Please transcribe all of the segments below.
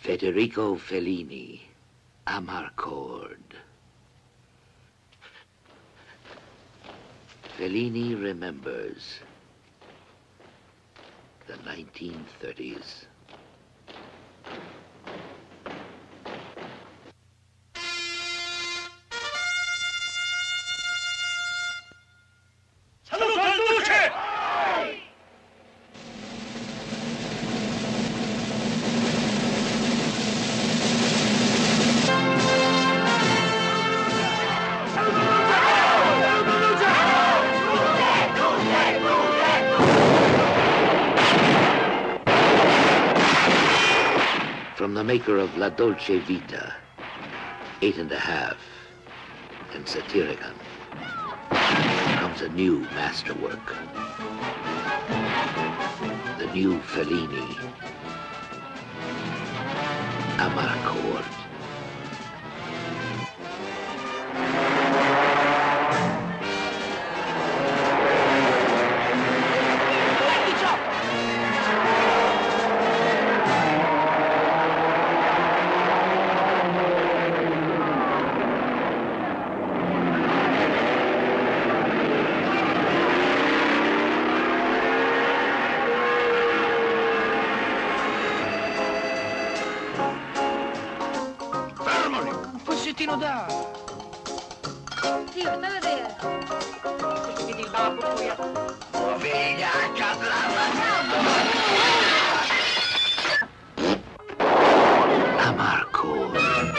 Federico Fellini, Amarcord. Fellini remembers the 1930s. From the maker of La Dolce Vita, 8½, and Satyricon, comes a new masterwork. The new Fellini, Amarcord. Da! Sì, stai a vedere. Vedi il babbo qui. Figlia, Amarcord.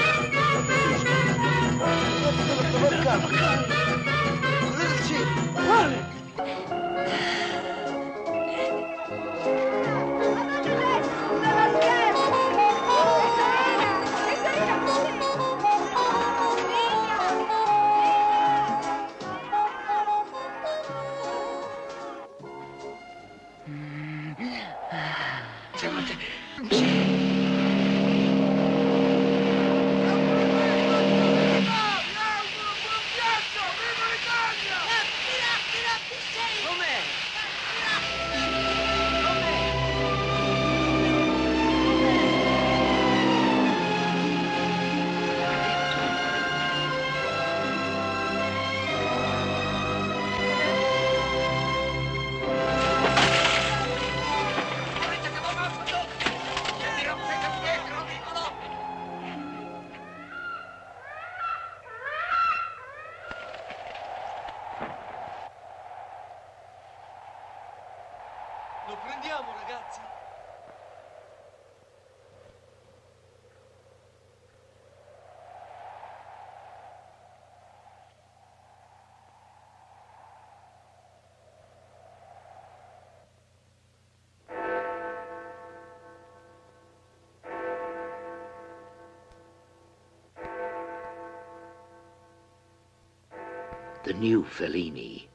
Lo prendiamo, ragazzi? The new Fellini,